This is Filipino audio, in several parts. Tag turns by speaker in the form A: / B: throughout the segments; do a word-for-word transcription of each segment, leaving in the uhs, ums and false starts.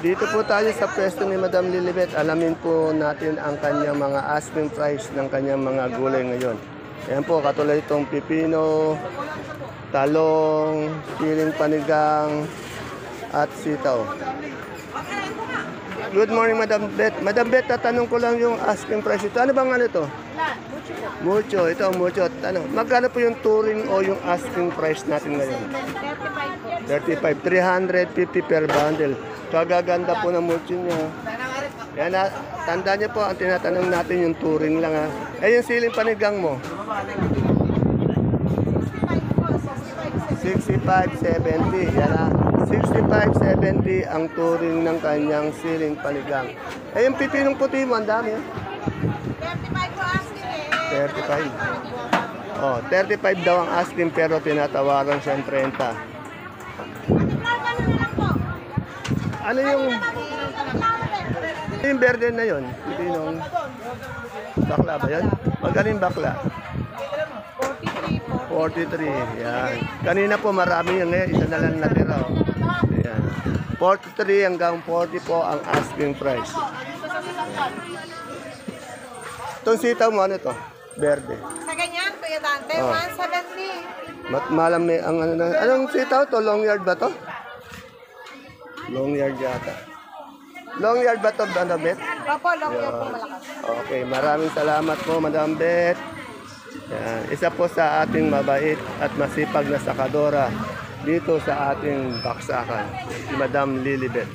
A: Dito po tayo sa pwesto ni Madam Lilibet. Alamin po natin ang kanyang mga asking price ng kanyang mga gulay ngayon. Ayan po, katulad itong pipino, talong, siling panigang, at sitaw. Good morning, Madam Bet. Madam Bet, tatanong ko lang yung asking price ito. Ano bang ano ito? Mucho. Ito ang mucho. Ano, magkano po yung touring o yung asking price natin ngayon? thirty-five. three hundred fifty per bundle. Kagaganda po ng mucho niya. Yan na, tanda niyo po, ang tinatanong natin yung touring lang ha. Eh yung siling panigang mo? sixty-five seventy. Yan ha. sixty-five seventy ang touring ng kanyang siling panigang. Eh yung pipinong puti mo, ang dami ha?
B: thirty-five po asking eh.
A: thirty-five. Oh, thirty-five daw ang asking pero tinatawaran siya ng thirty. Ano yung ano yung verde na yun? Pipinong bakla ba yun? Magaling bakla?
B: forty-three po.
A: forty-three. Yan. Kanina po marami yun ngayon. Isa na lang natira. Oh. Yan. forty-three hanggang forty po ang asking price. Itong sitaw mo ano to? Verde.
B: Sa ganyan, Kuya Dante,
A: Oh.
B: one seventy.
A: Mat malami ang ano na. Anong sitaw to? Long yard ba to? Long yard yata. Long yard ba to, Madam Bet?
B: Opo, long yard po malakas.
A: Okay, maraming salamat po, Madam Bet. Yan. Isa po sa ating mabait at masipag na sakadora dito sa ating baksakan, si Madam Lilibet.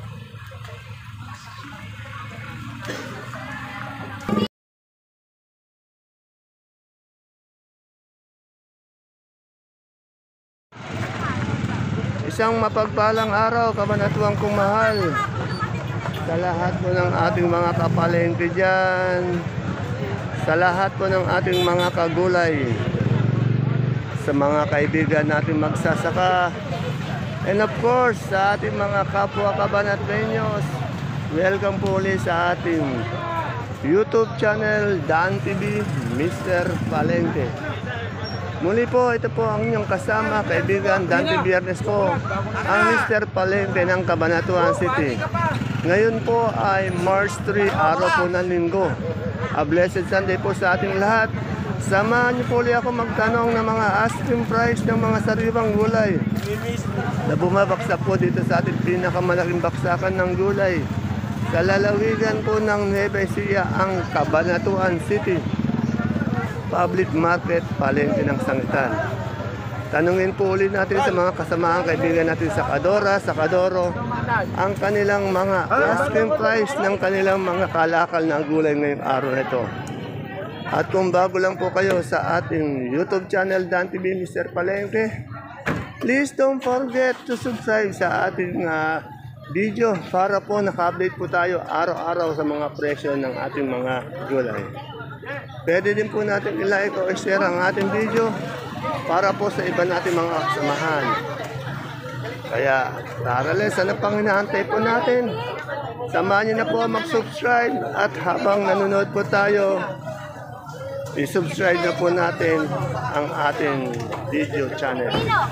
A: Isang mapagpalang araw, kabanatuang kong mahal. Sa lahat po ng ating mga kapalengke dyan, sa lahat po ng ating mga kagulay, sa mga kaibigan natin magsasaka, and of course, sa ating mga kapwa kabanatrenyos, welcome po ulit sa ating YouTube channel, Dan T V, Mister Palengke. Muli po, ito po ang inyong kasama, kaibigan, Dante Biernes po, ang Mister Palengke ng Cabanatuan City. Ngayon po ay March third, araw po ng linggo. A blessed Sunday po sa ating lahat. Samahan niyo po ulit ako magtanong ng mga asking price ng mga sariwang gulay na bumabaksak po dito sa ating pinakamalaking baksakan ng gulay. Sa lalawigan po ng Nueva Ecija, ang Cabanatuan City Public Market, palengke ng sangitan. Tanungin po ulit natin sa mga kasamaang kaibigan natin sa Kadora, sa Kadoro, ang kanilang mga asking price ng kanilang mga kalakal na gulay ngayong araw na ito. At kung bago lang po kayo sa ating YouTube channel, Dan T V, Mister Palengke, please don't forget to subscribe sa ating uh, video para po naka-update po tayo araw-araw sa mga presyo ng ating mga gulay. Pwede din po natin i-like o i-share ang ating video para po sa iba natin mga kasamahan. Kaya tara lang, sana pang hinahantay po natin. Samahan niyo na po mag-subscribe at habang nanonood po tayo, i-subscribe na po natin ang ating video channel.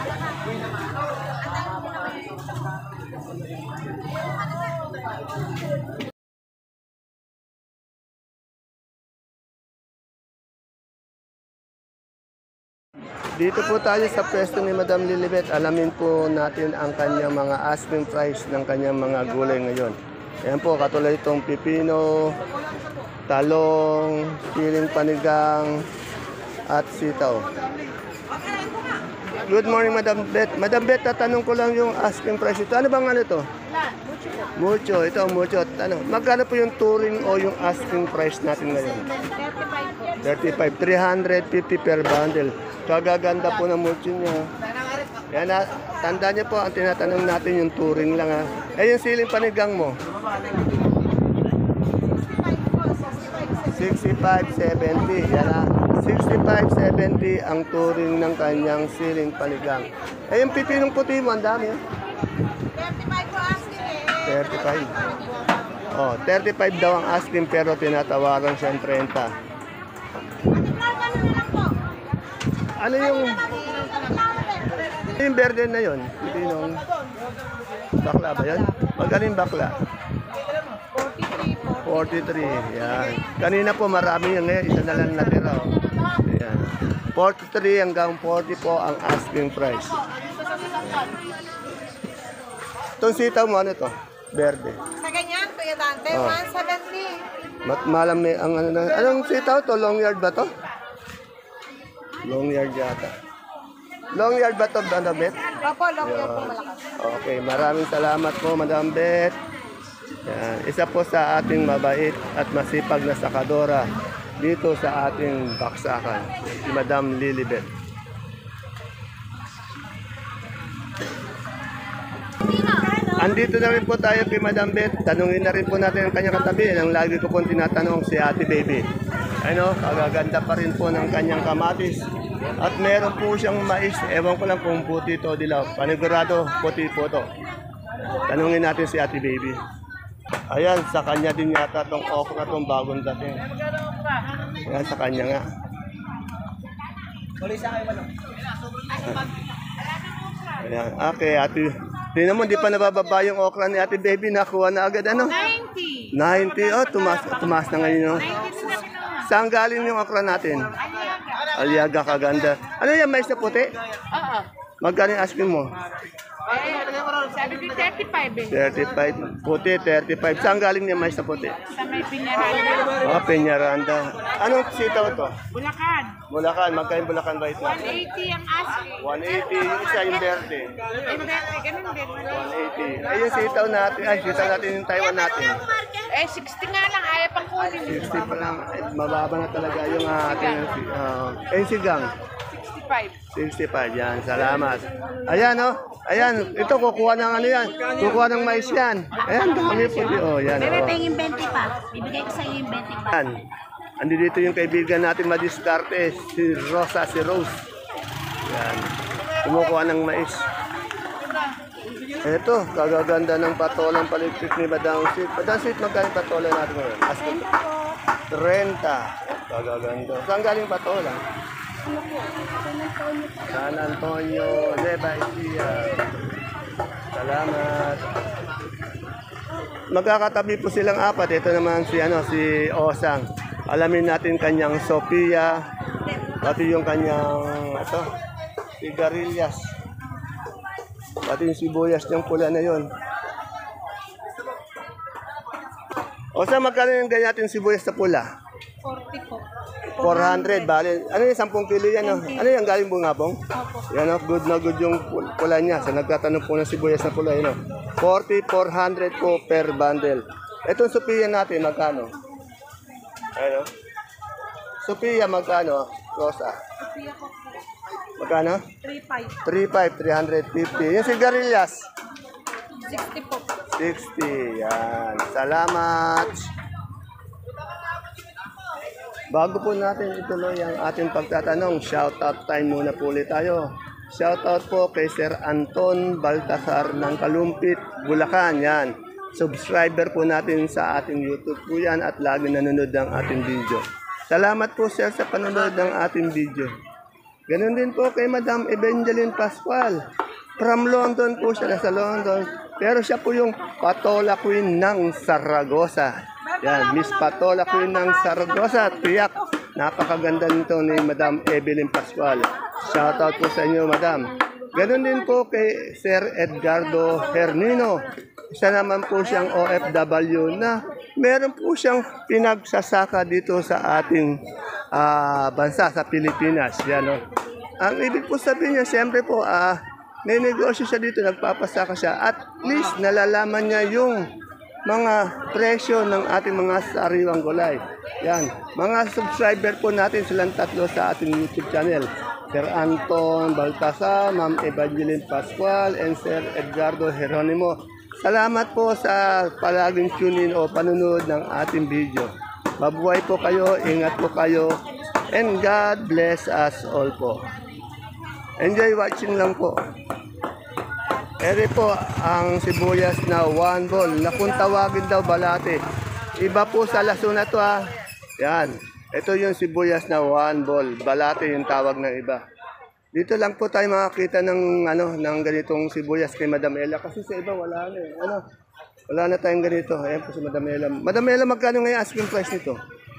A: Dito po tayo sa pwesto ni Madam Lilibet. Alamin po natin ang kanyang mga asking price ng kanyang mga gulay ngayon. Ayan po, katulad itong pipino, talong, siling panigang, at sitaw. Good morning, Madam Bet. Madam Bet, tatanong ko lang yung asking price ito. Ano bang ano ito? Mucho. Ito ang mucho. Ano, magkano po yung touring o yung asking price natin ngayon?
B: thirty-five po.
A: thirty-five. three hundred fifty per bundle. Kagaganda po ng mucho niya. Yan na, tanda niyo po, ang tinatanong natin yung touring lang ha. Eh yung siling panigang mo? sixty-five seventy. Yan ha. sixty-five seventy ang touring ng kanyang siling panigang. Eh yung pipinong puti mo, ang dami ha.
B: thirty-five po asking eh.
A: thirty-five. Oh, thirty-five daw ang asking pero tinatawaran siya ng thirty. Ano yung yung verde na yun? Pipinong bakla ba yan? Magaling bakla.
B: forty-three po.
A: forty-three. Yan. Kanina po marami yan. Ngayon, isa na lang natira. Oh. Yan. forty-three hanggang forty po ang asking price. Itong sitaw mo, ano to? Verde.
B: Sa ganyan, Kuya Dante,
A: Oh.
B: one seventy.
A: Mat malam may ang ano na. Anong sitaw to? Long yard ba to? Long yard yata. Long yard ba to, Madam Bet?
B: Opo, long yard po malakas.
A: Okay, maraming salamat po, Madam Bet. Yan. Isa po sa ating mabait at masipag na sakadora dito sa ating baksakan, si Madam Lilibet. Andito na rin po tayo kay Madam Bet. Tanungin na rin po natin ang kanyang katabi. Ang lagi ko pong tinatanong si Ate Baby. Ano, kagaganda pa rin po ng kanyang kamatis. At meron po siyang mais. Ewan ko lang kung puti to o dilaw. Panigurado, puti po to. Tanungin natin si Ate Baby. Ayan, sa kanya din yata tong okra tong bagong dating. Ayan, sa kanya nga. Ayan, okay, Ate. Tingnan mo, di pa nabababa yung okra ni Ate Baby. Nakuha na agad, ano?
B: ninety.
A: ninety. Oh, tumas, tumas na ngayon. No? Saan galing yung okra natin? Aliaga, kaganda. Ano yan, mais na puti?
B: Oo.
A: Magkano yung asking mo?
B: Sabi ko thirty-five eh.
A: thirty-five. Puti, thirty-five. Saan galing yung mais na puti?
B: Sa may Piñaranda.
A: Oh, Peñaranda. Anong sitaw to?
B: Bulacan.
A: Bulacan. Magkano Bulacan ba ito?
B: one eighty ang asking.
A: one eighty. Yung isa yung verde.
B: Eh, dati, ganun din.
A: one eighty. Ay, yung sitaw natin. Ay, sitaw natin yung Taiwan natin.
B: Eh, sixty nga lang. Ayaw pang kunin.
A: sixty pa lang. Ay, mababa na talaga yung ating uh, eh, sigang.
B: sixty-five.
A: sixty-five. Yan. Salamat. Ayan, oh. Ayan. Ito, kukuha ng ano yan. Kukuha ng mais yan. Ayan, dami po. Oh, yan. Oh.
C: Yung twenty pa. Bibigay ko sa iyo yung twenty pa.
A: Yan. Andi dito yung kaibigan natin madiskarte, si Rosa, si Rose. Yan. Kumukuha ng mais. Ito, kagaganda ng patolang paligpit ni Madam Sweet. Madam Sweet, magkano yung patola natin ngayon? Asking thirty. Kagaganda. Saan galing patola? San Antonio, Nueva Ecija. Salamat. Magkakatabi po silang apat. Ito naman si ano si Osang. Alamin natin kanyang Sophia. Pati yung kanyang ito, sigarilyas. Pati yung sibuyas niyang pula na yon. Osang, magkano yung ganyan natin sibuyas na pula?
B: forty po.
A: four hundred, bali. Ano yung ten kilo yan? Oh? Ano yung galing bungabong? Yan, oh, good na good yung pul- pula niya. Sa nagtatanong po ng sibuyas na pula, yun, oh. forty, four hundred po per bundle. Itong Sophia natin, magkano? Ano? Sophia, magkano? Rosa. Magkano?
B: three-five.
A: three five, three fifty. Yung sigarilyas?
B: sixty po.
A: sixty. Yan. Salamat. Bago po natin ituloy ang ating pagtatanong, shoutout time muna po ulit tayo. Shoutout po kay Sir Anton Baltasar ng Kalumpit, Bulacan. Yan. Subscriber po natin sa ating YouTube po yan at lagi nanonood ng ating video. Salamat po sir sa panonood ng ating video. Ganon din po kay Madam Evangeline Pascual. From London po siya, nasa London. Pero siya po yung Patola Queen ng Saragossa. Yan, Miss Patola Queen ng Saragossa. Tiyak, napakaganda nito ni Madam Evelyn Pascual. Shoutout po sa inyo, Madam. Ganon din po kay Sir Edgardo Hernino. Isa naman po siyang O F W na meron po siyang pinagsasaka dito sa ating ah, bansa, sa Pilipinas. Yan, no? Ang ibig po sabihin niya, siyempre po, ah, may negosyo siya dito, nagpapasaka siya. At least nalalaman niya yung mga presyo ng ating mga sariwang gulay. Yan. Mga subscriber po natin silang tatlo sa ating YouTube channel. Sir Anton Baltasar, Ma'am Evangeline Pascual, and Sir Edgardo Geronimo. Salamat po sa palaging tune in o panunood ng ating video. Mabuhay po kayo, ingat po kayo, and God bless us all po. Enjoy watching lang po. Ere po ang sibuyas na one ball na kung tawagin daw balate. Iba po sa Luzon na to ha. Yan. Ito yung sibuyas na one ball. Balate yung tawag ng iba. Dito lang po tayo makakita ng ano ng ganitong sibuyas kay Madam Ella kasi sa iba wala na eh. Ano? Wala na tayong ganito. Ayan po si Madam Ella. Madam Ella, magkano ngayon asking price nito?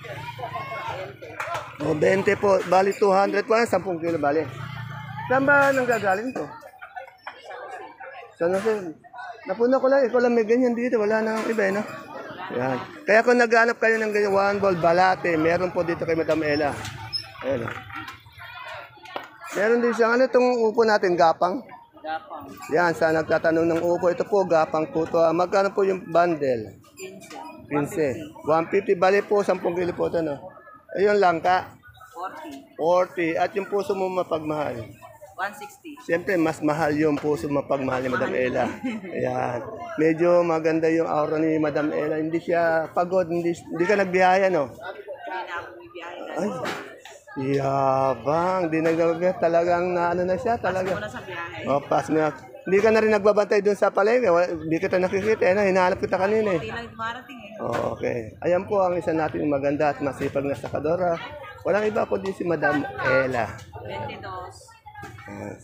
A: O, twenty po. Bali, two hundred po. ten kilo, bali. Saan ba nanggagaling to? San Jose. Napuna ko lang. Ikaw lang may ganyan dito. Wala na ang iba, eh, no? Ayan. Kaya kung naghanap kayo ng ganyan, one ball, balate, meron po dito kay Madam Ella. Ayan, o. Meron din siyang, ano itong upo natin, gapang?
B: Gapang.
A: Yan, sa nagtatanong ng upo, ito po, gapang po to. Ah, magkano po yung bundle? fifteen. one fifty, bali po, ten kilo po ito, no? Ayun lang ka.
B: forty.
A: forty. At yung puso mo mapagmahal.
B: one sixty.
A: Siyempre, mas mahal yung puso mapagmahal ni Madam Ella. Ayan. Medyo maganda yung aura ni Madam Ella. Hindi siya pagod, hindi, hindi ka nagbiyaya, no?
B: Hindi na ako bibiyahe.
A: Ay, yabang. Di nagbibiyahe. Talagang na ano na siya, talaga.
B: Wala sa biyahe.
A: O, pass mo na. Hindi ka na rin nagbabantay doon sa palengke. Wala- Hindi kita nakikita. Eh, no? Hinahanap kita kanina eh.
B: Hindi lang dumarating eh.
A: Oh, okay. Ayan po ang isa nating maganda at masipag na sakadora. Walang iba kundi si Madam Ella.
B: twenty-two.
A: Yes.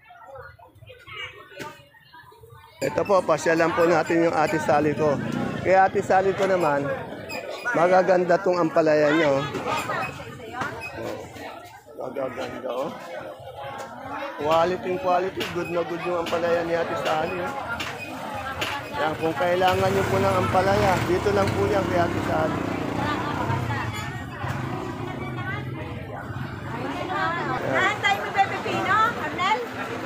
A: Ito po, pasyalan po natin yung Ate Sally ko. Kaya Ate Sally ko naman, magaganda tong ampalaya niyo. Oh, magaganda oh. Quality quality, good na good yung ampalaya ni Ate Sally. Oh. Yan, kung kailangan niyo po ng ampalaya, dito lang po yan kay Ate Sally.
C: Ah, tayo may Bebe Pino, Arnel?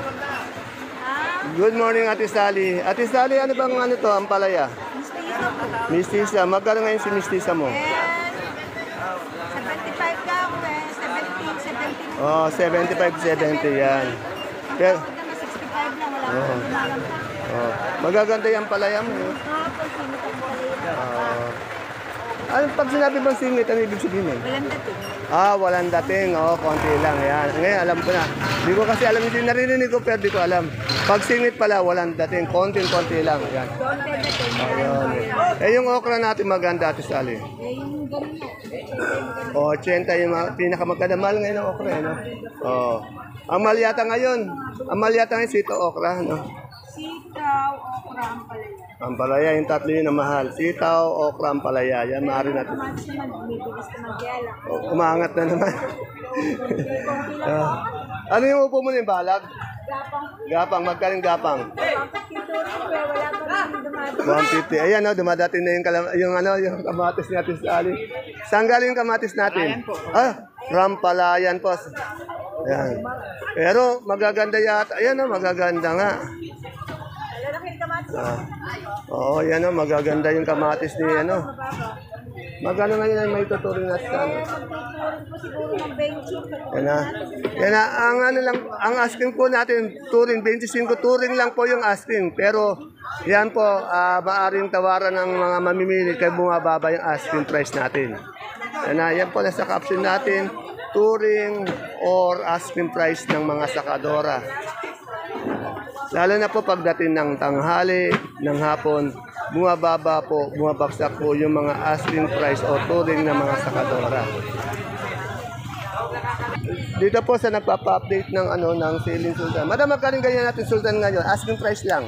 A: Good morning, Ate Sally. Ate Sally, ano bang ano to, ampalaya? Mistisa. Magkano ngayon si Mistisa mo?
C: seventy-five ka ako eh. seventy, seventy.
A: Oh, seventy-five, seventy yan. Pero,
C: Maganda sixty-five lang, wala
A: Oo.
C: akong kumalang pa.
A: oh, magaganda yung palaya mo. Eh.
C: Kapag sino ka pala
A: Oh. Ano pag sinabi bang singit, ano ibig sabihin nun?
C: Walang dating.
A: Ah, walang dating. Oh, konti lang. Yan. Ngayon, alam ko na. Hindi ko kasi alam, hindi naririnig ko, pero di ko alam. Pag singit pala, walang dating. Konting-konti lang. Yan.
C: Konti dating.
A: Ayun. Eh, yung okra natin maganda, Ate Sally.
C: Eh, yung ganun na.
A: Oh, eighty yung mga- pinakamaganda. Mahal ngayon ang okra, eh, no? Oh. Ang mahal yata ngayon, ang mahal yata ngayon, sito okra, no?
C: Sitaw, okra, ang palaya.
A: Ang palaya, yung tatlo yun na mahal. Sitaw, okra, ang palaya. Yan, maaari natin.
C: Kamatis naman, bumibigas na magyala.
A: Oh, umangat na naman. Ah. Ano yung upo mo na yung balag?
C: Gapang.
A: Gapang, magkaling gapang?
C: Ito rin, eh, wala pa rin dumadaan.
A: one fifty. Ayan, no, dumadating na yung, kalam- yung, ano, yung kamatis natin sa ali. Saan galing yung kamatis natin? Ah, from Palayan po. Ayan. Pero magaganda yata. Ayan, no, magaganda nga.
C: Lalaki yung kamatis.
A: Ah. Oo, yan, no, magaganda yung kamatis ni, ano. Magkano ngayon ang may tuturing natin sa ano?
C: Magtuturin po siguro ng twenty.
A: Yan na. Yan na. Ang ano lang, ang asking po natin, touring, twenty-five touring lang po yung asking. Pero, yan po, ah, maaring tawaran ng mga mamimili kaya bumababa yung asking price natin. Yan na, yan po nasa caption natin, touring or asking price ng mga sakadora. Lalo na po pagdating ng tanghali, ng hapon, bumababa po, bumabagsak po yung mga asking price o touring ng mga sakadora. Dito po sa nagpapa-update ng ano ng Ceiling Sultan. Madam, magkano ganyan natin Sultan ngayon? Asking price lang.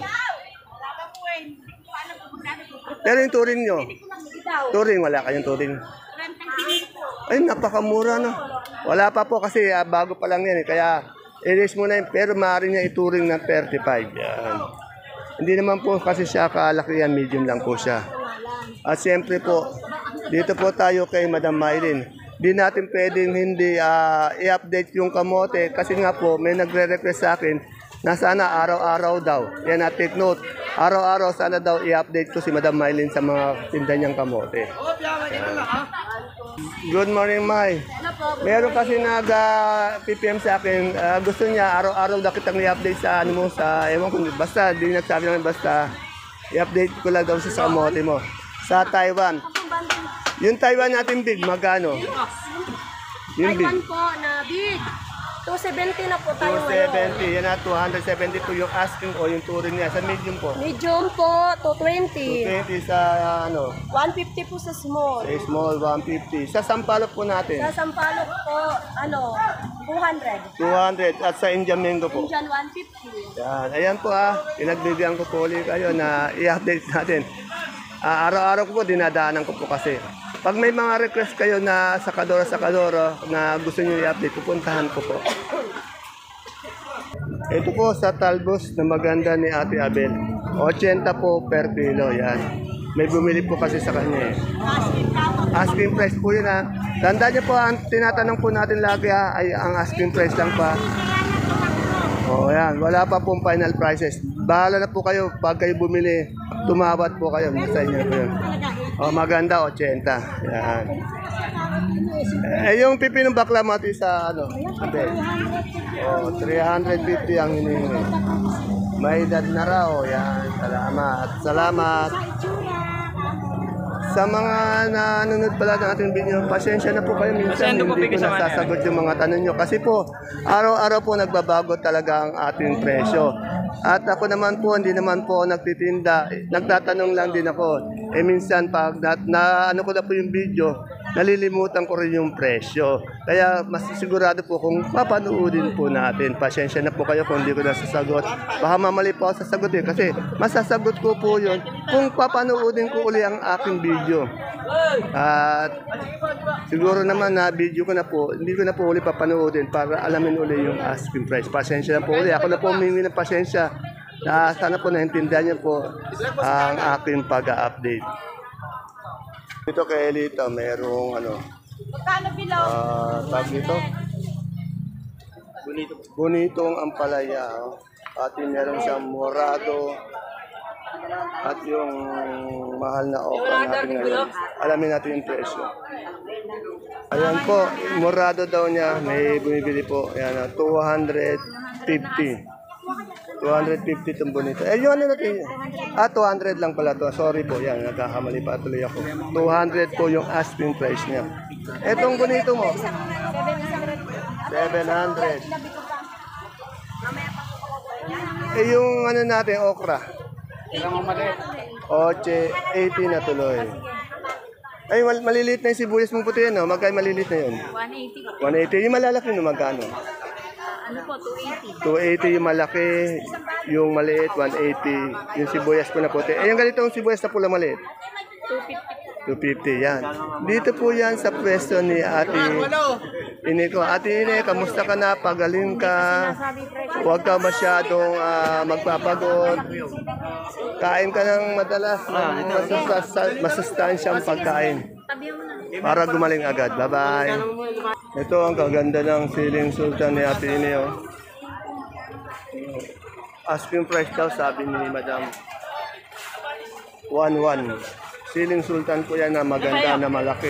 A: Pero yung touring nyo, touring, wala kayong touring. Ay, napakamura no. Wala pa po kasi ah, bago pa lang yan eh. Kaya, i-raise mo na yun. Pero maaari niya ituring ng thirty-five. Yan. Hindi naman po kasi siya kalaki yan. Medium lang po siya. At siyempre po, dito po tayo kay Madam Mylene. Di natin pwedeng hindi ah, i-update yung kamote. Kasi nga po, may nagre-request sa akin na sana araw-araw daw. Yan na, take note. Araw-araw sana daw i-update ko si Madam Mylene sa mga tinda niyang kamote. Good morning, May. Meron kasi nag-P P M sa akin, ah, gusto niya araw-araw daw kitang i-update sa ano mo, sa, ewan ko, basta, di nagsabi naman, basta, i-update ko lang daw sa kamote mo. Sa Taiwan. Yung Taiwan natin big, magkano? Yung big.
C: Taiwan po na big. two seventy na po tayo
A: two
C: ngayon.
A: seventy, yan na, two seventy-two yung asking o yung touring niya. Sa medium po.
C: Medium po, two twenty.
A: two twenty sa ano,
C: one fifty po sa small.
A: sa small, one fifty. Sa Sampalok po natin,
C: Sa Sampaloc po, ano, two hundred.
A: two hundred. At sa Indian Mango po.
C: Indian one fifty.
A: Yan. Ayan po ah, pinagbigyan ko po ulit kayo na i-update natin. Ah, araw-araw ko po, dinadaanan ko po kasi. Pag may mga request kayo na sakadoro-sakadoro na gusto nyo i-update, pupuntahan ko po. Ito po sa talbos na maganda ni Ate Abel. eighty po per kilo, yan. May bumili po kasi sa kanya eh. Asking price po yun ha. Tandaan niyo po, ang tinatanong po natin lagi ha, ay ang asking price lang pa. O yan, wala pa pong final prices. Bahala na po kayo, pag kayo bumili, tumawad po kayo. Sa inyo po yun. O maganda, eighty. Yan. Eh, yung pipinong bakla mo ito sa ano? Abel. Oh, three fifty ang hinihingi. May edad na raw. Yan. Salamat. Salamat. Sa mga nanonood pala ng ating video, pasensya na po kayo. Minsan hindi ko nasasagot yung mga tanong nyo. Kasi po, araw-araw po nagbabago talaga ang ating presyo. At ako naman po, hindi naman po nagtitinda. Nagtatanong lang din ako. Eh minsan, pag na, na ano ko na po yung video, nalilimutan ko rin yung presyo. Kaya mas sigurado po kung papanoodin po natin. Pasensya na po kayo kung hindi ko nasasagot. Baka mamali po ako sasagot eh. Kasi masasagot ko po yun kung papanoodin ko uli ang aking video. At siguro naman na video ko na po, hindi ko na po uli papanoodin para alamin uli yung asking price. Pasensya na po uli. Ako na po humingi ng pasensya. Na sana po naintindihan niyo po ang aking pag-update. Dito kay Elita, merong ano,
C: Magkano below?
A: ah, tag dito. Bonito. Bonitong ampalaya. Oh. At yung meron siyang morado. At yung mahal na okra natin ngayon. Alamin natin yung presyo. Ayan po, morado daw niya. May bumibili po. Ayan, two fifty. two fifty itong bonito. Eh, yun ano natin yun? Ah, two hundred lang pala to. Sorry po, yan. Nagkakamali pa tuloy ako. two hundred po yung asking price niya. Etong bonito mo? seven hundred. Eh, yung ano natin, okra? Oche, eighty na tuloy. Ay, mal maliliit na yung sibuyas mong puti yan, no? Magkay maliliit na yun?
C: one eighty.
A: one eighty. Yung malalaki no, magkano?
C: Ano po, two eighty.
A: two eighty yung malaki, yung maliit, one eighty. Yung sibuyas po na puti. Eh, yung ganitong sibuyas na pula maliit? two fifty, yan. Dito po yan sa pwesto ni Ate Ine ko. Ate Ine, kamusta ka na? Pagaling ka. Huwag ka masyadong ah, magpapagod. Kain ka ng madalas ng masastas- masustansyang pagkain. Para gumaling agad. Bye-bye. Ito ang kaganda ng siling sultan ni Ate Ine. Oh. Asking price daw, sabi ni Madam. one one. Siling sultan po yan na maganda na malaki.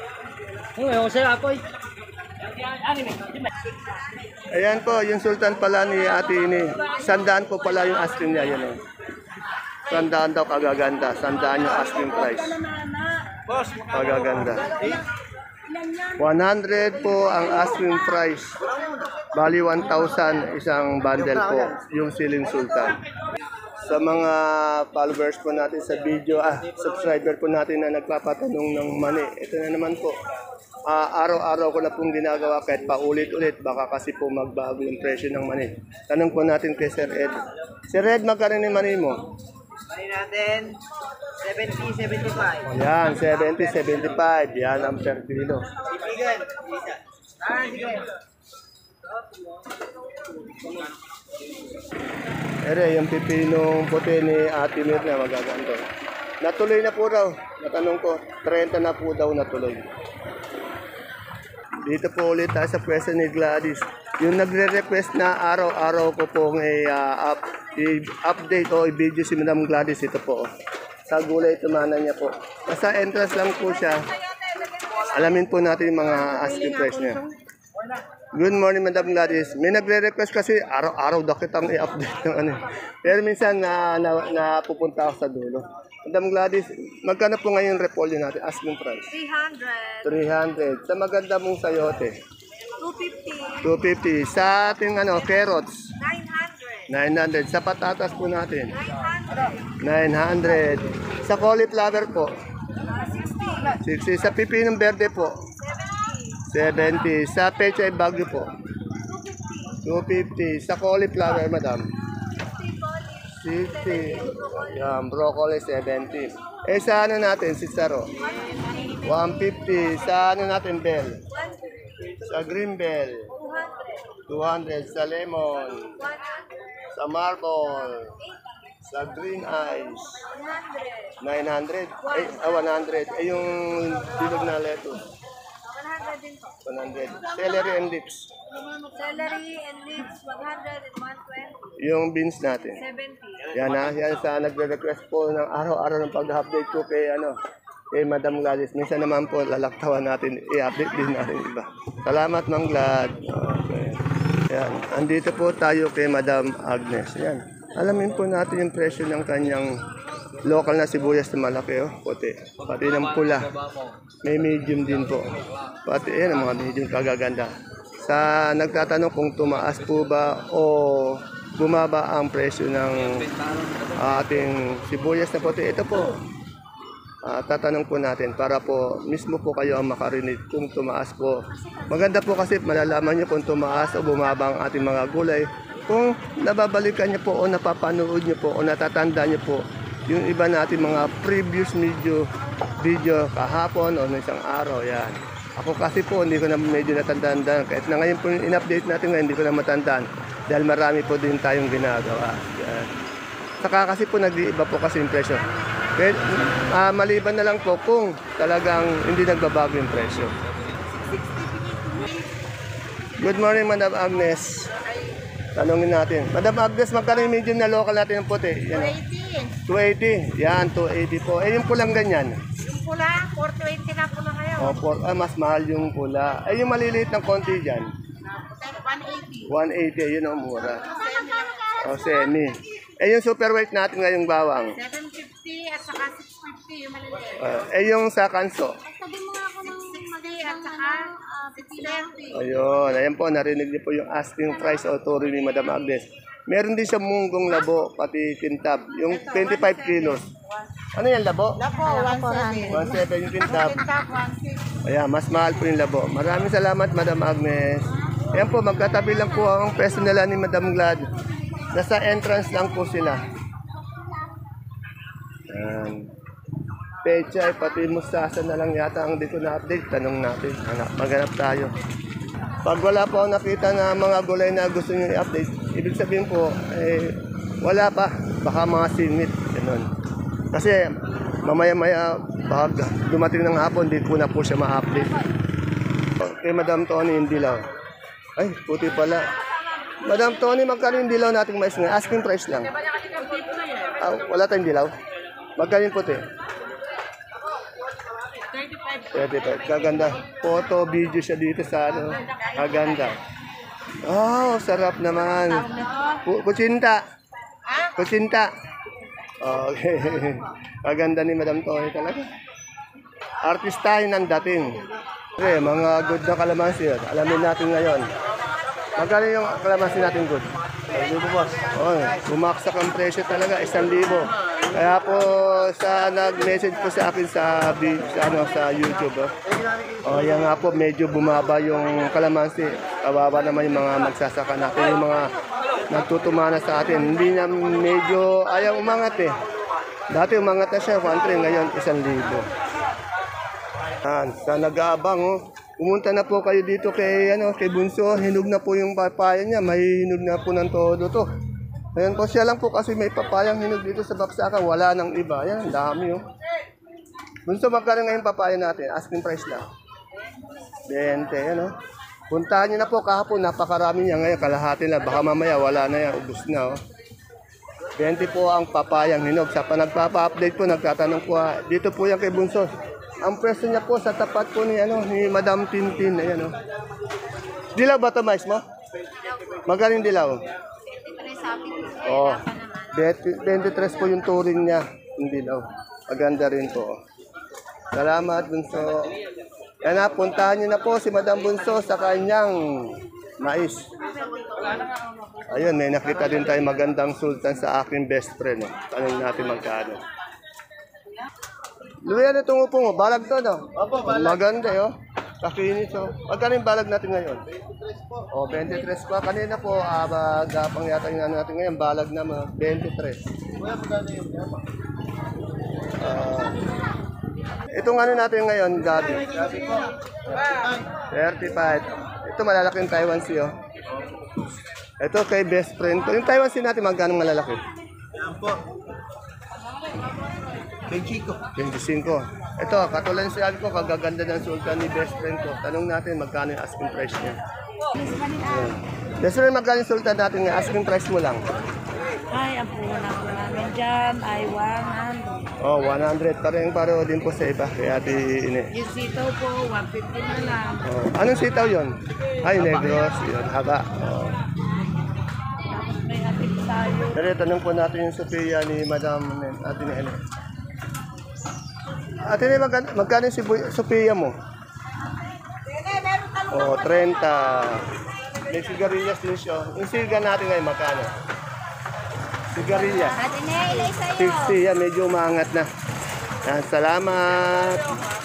A: Ayan po, yung sultan pala ni Ate Ini. Sandaan po pala yung asking niya. Yan, oh. Sandaan daw kagaganda. Sandaan yung asking price. Kagaganda. one hundred po ang asking price. Bali one thousand isang bundle po yung siling sultan. Sa mga followers po natin sa video, ah, subscriber po natin na nagpapatanong ng mani. Ito na naman po. Ah, araw-araw ko na pong ginagawa kahit paulit-ulit. Baka kasi po magbago yung presyo ng mani. Tanong po natin kay Sir Ed. Sir Ed, magkano yung mani mo?
B: Mali natin, seventy, seventy-five.
A: Yan, seventy, seventy-five. Yan ang per kilo.
B: Ibigan, isa. Ah, sige.
A: Ere, yung pipinong puti ni Ate Mirna, magaganda. Natuloy na po raw. Natanong ko, thirty na po daw natuloy. Dito po ulit tayo sa pwesto ni Gladys. Yung nagre-request na araw-araw ko pong i-up, i-update o i-video si Madam Gladys. Ito po. Sa gulay tumana niya po. Nasa entrance lang po siya. Alamin po natin yung mga asking price niya. Good morning, Madam Gladys. May nagre-request kasi araw-araw daw kitang i-update ng ano. Pero minsan na, na, napupunta ako sa dulo. Madam Gladys, magkano po ngayon repolyo natin? Asking price.
C: three hundred.
A: three hundred. Sa maganda mong sayote.
C: two fifty.
A: two fifty. Sa ating ano, carrots.
C: nine hundred.
A: nine hundred. Sa patatas po natin.
C: nine hundred.
A: nine hundred. Sa cauliflower po.
C: sixty.
A: sixty. Sa pipinong berde po. seventy. Sa pechay bagyo po. two fifty. Sa cauliflower, madam. sixty. Yan, broccoli seventy. Eh, sa ano natin, si Saro? one fifty. Sa ano natin, Bell? Sa Green Bell? two hundred. Sa Lemon? Sa Marble? Sa Green Eyes? nine hundred. Eh, ah, one hundred. Eh, yung bilog na lettuce?
C: one hundred din po.
A: one hundred. Celery and leeks?
C: Celery and leeks, one hundred and one twenty.
A: Yung beans natin?
C: seventy.
A: Yan ha, yan sa nagre-request po ng araw-araw ng pag-update ko kay ano, kay Madam Gladys. Minsan naman po lalaktawan natin, i-update din natin iba. Salamat Ma'am Glad. Okay. Yan, andito po tayo kay Madam Agnes. Yan. Alamin po natin yung presyo ng kanyang local na sibuyas na malaki, oh, puti. Pati ng pula. May medium din po. Pati yan ang mga medium kagaganda. Sa nagtatanong kung tumaas po ba o bumaba ang presyo ng ating sibuyas na puti. Ito po, uh, tatanong po natin para po mismo po kayo ang makarinig kung tumaas po. Maganda po kasi malalaman nyo kung tumaas o bumaba ang ating mga gulay. Kung nababalikan nyo po o napapanood nyo po o natatanda nyo po yung iba natin mga previous video, video kahapon o ng isang araw. Yan. Ako kasi po hindi ko na medyo natandaan. Kahit na ngayon po in-update natin ngayon, hindi ko na matandaan. Dahil marami po din tayong ginagawa. Yan. Saka kasi po nag-iiba po kasi yung presyo. Pero, uh, maliban na lang po kung talagang hindi nagbabago yung presyo. Good morning, Madam Agnes. Tanungin natin. Madam Agnes, magkano yung medium na local natin ng puti? Yan. two eighty. Yan, two eighty po. Eh, yung pulang ganyan.
C: Yung pula, four twenty na pula ngayon.
A: O, for, ah, mas mahal yung pula. Eh, yung maliliit ng konti dyan.
C: one eighty.
A: one eighty, yun ang mura. O, semi. Eh, yung super weight natin ngayong bawang.
C: seven fifty at saka six fifty yung maliliit.
A: Uh, eh, yung sa kanso.
C: Sabi mo nga ako ng mali at saka six thirty.
A: Ayun, ayan po, narinig niyo po yung asking price o turi ni Madam Agnes. Meron din siya munggong labo, pati kintab. Yung twenty-five kilos. Ano yan, labo?
C: Labo, one seven.
A: one seven yung kintab.
C: Kintab, one six.
A: Ayan, mas mahal po yung labo. Maraming salamat, Madam Agnes. Ayan po, magkatabi lang po ang pwesto nila ni Madam Glad. Nasa entrance lang po sila. Ayan. Pechay, pati mustasa na lang yata ang dito na update. Tanong natin, anak, maghanap tayo. Pag wala po ako nakita na mga gulay na gusto nyo i-update, ibig sabihin po, eh, wala pa. Baka mga singit. Ganun. Kasi mamaya-maya, baka dumating ng hapon, di ko na po siya ma-update. Okay, Madam Tony, yung dilaw. Ay, puti pala. Madam Tony, magkano yung dilaw nating mais nga? Asking price lang. Ah, wala tayong dilaw? Magkano yung puti? thirty-five. Kaganda. Photo, video siya dito sa ano. Kaganda. Oh, sarap naman. Ku- Kutsinta. Kutsinta. Okay. Kaganda ni Madam Tony talaga. Artistahin ang dating. Okay, mga good na kalamansi. Alamin natin ngayon. Magkano yung kalamansi natin good? Libo boss. Oh, bumaksak ang presyo talaga, isang libo. Kaya po sa nag-message po sa akin sa, sa ano sa YouTube. Oh. Oh, yan nga po medyo bumaba yung kalamansi. Kawawa naman yung mga magsasaka natin, yung mga nagtutumana sa atin. Hindi na medyo ayaw umangat eh. Dati umangat na siya, one three, ngayon isang libo. Yan, sa nag-aabang oh. Pumunta na po kayo dito kay, ano, kay Bunso. Hinog na po yung papaya niya. May hinog na po ng todo to. Ayan po, siya lang po kasi may papayang hinog dito sa baksakan. Wala nang iba. Ayan, dami oh. Bunso, magkano ngayon papaya natin? Asking price lang. twenty, ano. Puntahan niyo na po kahapon. Napakarami niya ngayon. Kalahati na. Baka mamaya wala na yan. Ubus na oh. twenty po ang papayang hinog. Sa panagpapa-update po, nagtatanong po. Ha. Dito po yan kay Bunso. Ang pwesto niya po sa tapat po ni ano ni Madam Tintin, ayan oh. Dilaw ba 'to mais mo? Magaling dilaw. Oh. twenty-three po yung turing niya, yung dilaw. Maganda rin po. Salamat Bunso. Yan na, puntahan niyo na po si Madam Bunso sa kanyang mais. Ayun, may nakita din tayo magandang sultan sa aking best friend. Oh. Tanong natin magkano. Luya na itong upo mo. Balag to, no? Opo, balag. Maganda, yo. Kakinis, oh. Magkano yung balag natin ngayon? twenty-three po. O, twenty-three po. Kanina po, ah, gapang yata yung ano natin ngayon. Balag na, twenty-three. Kuya, magkano yung gapang? Ah. Itong ano natin ngayon, gabi.
B: Gabi po.
A: thirty-five. Ito malalaking Taiwan Sea. Oh. Ito kay best friend ko. Yung Taiwan Sea natin magkano malalaki?
B: Yan po. Kay Chico.
A: twenty-five. Ito, katulad ng sinabi ko, kagaganda ng sultan ni best friend ko. Tanong natin magkano yung asking price niya. Ayan. Best friend, magkano yung sultan natin nga? Asking price mo lang.
C: Ay, ang puno na po namin dyan ay one hundred.
A: Oh, one hundred pa rin pareho din po sa iba. Kaya di ini.
C: Yung sitaw po, one fifty na lang.
A: Oh. Anong sitaw yon? Ay, negros. Yun, haba. Oh.
C: Tapos may atik tayo.
A: Pero tanong po natin yung Sophia ni Madam Ate ni Ene. Ate ni, magkano, magkano yung Sibu- Sophia mo? Oh, thirty. May sigarilyas din siya. Yung siga natin ngayon, magkano? Sigarilyas.
C: Ate Nel, ilay sa'yo.
A: sixty yan, medyo umangat na. Yan, salamat.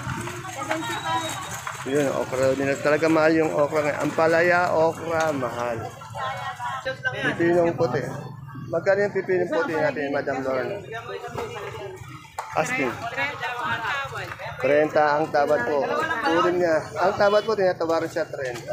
A: Yun, okra din. Talaga mahal yung okra ngayon. Ang palaya, okra, mahal. Pipinong puti. Magkano yung pipinong puti natin, Madam Lauren? Asking. thirty ang tawad po. Turin niya. Ang tawad po, tinatawaran siya thirty.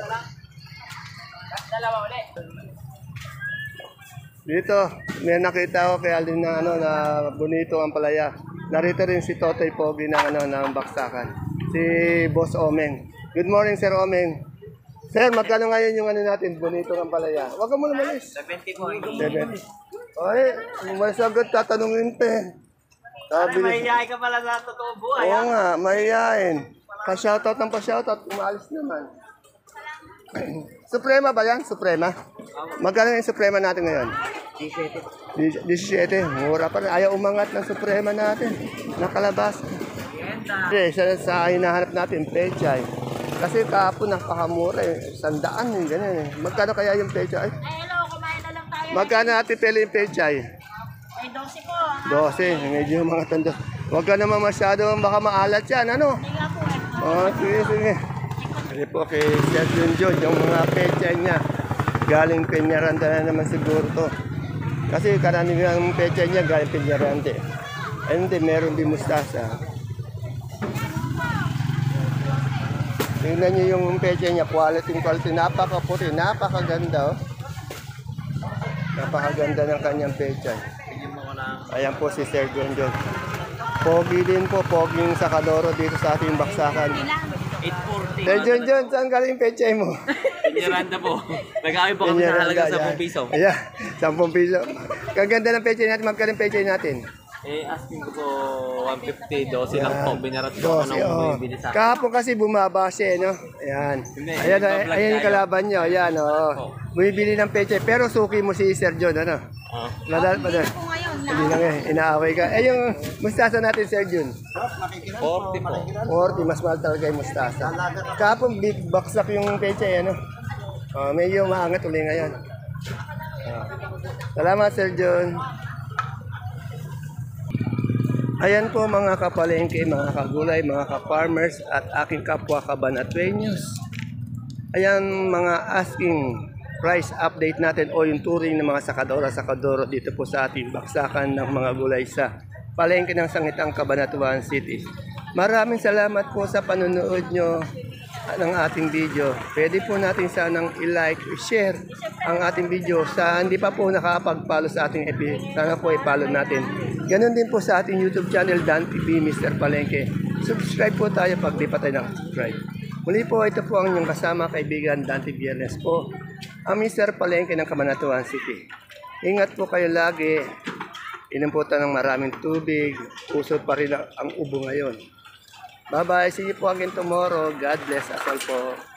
A: Dito, may nakita ko kay Alvin na ano na bonito ang palaya. Narito rin si Totoy Pogi ng ano ng Baksakan. Si Boss Omeng. Good morning, Sir Omeng. Sir, magkano ngayon yung ano natin, bonito ang palaya? Huwag ka muna malis.
B: seventy po.
A: seventy. Ay, masagot tatanungin pa. Sabi ni
B: Mahihayi ka pala sa totoong buhay.
A: Oo nga, mahihayin. Pa-shoutout ng pa-shoutout, umalis naman. Suprema ba yan? Suprema? Magkano yung Suprema natin ngayon? seventy-seven. Mura pa rin. Ayaw umangat ng Suprema natin. Nakalabas. Okay, isa sa hinahanap natin, pechay. Kasi kahapon napakamura eh. Sandaan eh, ganyan eh. Magkano kaya yung pechay?
C: Ay, hello, kumain na lang tayo.
A: Magkano natin pili yung pechay?
C: Ay, dose po.
A: Dose, medyo mga tanda. Huwag ka naman masyado, baka maalat yan, ano?
C: Hindi nga po eh.
A: Oh, sige, sige. Kasi po kay Sir Junjun, yung mga pecha niya, galing Peñaranda na naman siguro to. Kasi karamihan ng pecha niya galing Peñaranda. Ay hindi, meron din mustasa. Tingnan niyo yung pecha niya, quality quality, napakaputi, napakaganda oh. Napakaganda ng kanyang pecha. Ayan po si Sir Junjun. Pogi din po, poging sa Kadoro dito sa ating baksakan.
B: eight forty.
A: Sir Junjun, saan galing pechay mo?
B: Peñaranda po. Nag-aaway po kami sa halaga sa piso.
A: Ayan, ten piso. Kaganda ng pechay natin, magkano yung pechay natin?
B: Eh, asking ko po one fifty, dosi lang po. Binarat ko ako
A: Dose,
B: ng
A: oh.
B: bumibili sa akin.
A: Kahapon kasi bumaba siya, no? Ayan.
B: Hindi,
A: Ayan,
B: nagbablog
A: ayan yung
B: tayo.
A: kalaban nyo. Ayan, oh. Bumibili ng pechay. Pero suki mo si Sir Jun, ano?
B: Oh.
A: Madal, madal.
C: Po ngayon,
A: Hindi lang eh, inaaway ka. Eh, yung mustasa natin, Sir Jun.
B: forty po.
A: forty, mas mahal talaga yung mustasa. Kahapon, big baksak yung pechay, ano? Oh, medyo maangat uli ngayon. Ah. Salamat, Sir Jun. Ayan po mga kapalengke, mga kagulay, mga ka-farmers at aking kapwa kabanatwenyos. Ayan mga asking price update natin o yung touring ng mga sakadora-sakadoro dito po sa ating baksakan ng mga gulay sa palengke ng Sangitang Cabanatuan City. Maraming salamat po sa panonood nyo ng ating video. Pwede po natin sanang i-like, i-share ang ating video. Sa hindi pa po nakapag-follow sa ating F B, sana po i-follow natin. Ganon din po sa ating YouTube channel, Dan T V, Mister Palengke. Subscribe po tayo pag di pa tayo nakasubscribe. Muli po, ito po ang inyong kasama, kaibigan Dan T V Ernest po, ang Mister Palengke ng Cabanatuan City. Ingat po kayo lagi. Inom po tayo ng maraming tubig. Usod pa rin ang ubo ngayon. Bye-bye. See you po again tomorrow. God bless us all po.